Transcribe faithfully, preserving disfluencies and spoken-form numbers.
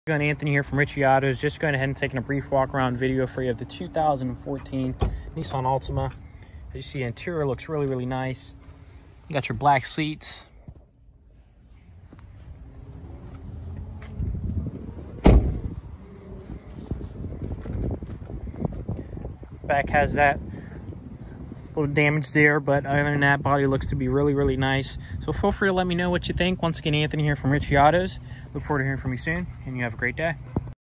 Going Anthony here from Richie Autos. Just going ahead and taking a brief walk around video for you of the two thousand fourteen Nissan Altima. As you see, interior looks really, really nice. You got your black seats. Back has that little damage there, but other than that, body looks to be really, really nice. So feel free to let me know what you think. Once again, Anthony here from Richie Autos. Look forward to hearing from you soon, and you have a great day.